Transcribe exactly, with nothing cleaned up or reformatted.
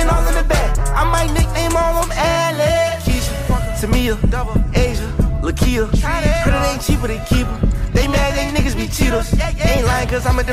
Diamond all in the back. I might nickname all them Alex. Keisha, Tamia, Asia, Lakia. Credit ain't cheaper than keep 'em. They mad they niggas be cheaters. Ain't lying cause I'm a